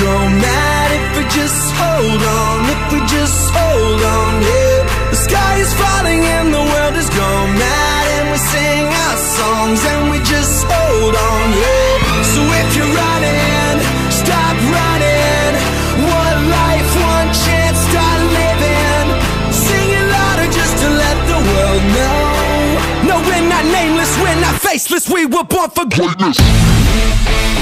go mad if we just hold on, if we just hold on, yeah. The sky is falling and the world is gone mad, and we sing our songs and we just hold on, yeah. So if you're running, stop running. One life, one chance, start living. Sing it louder just to let the world know. No, we're not nameless, we're not faceless, we were born for greatness.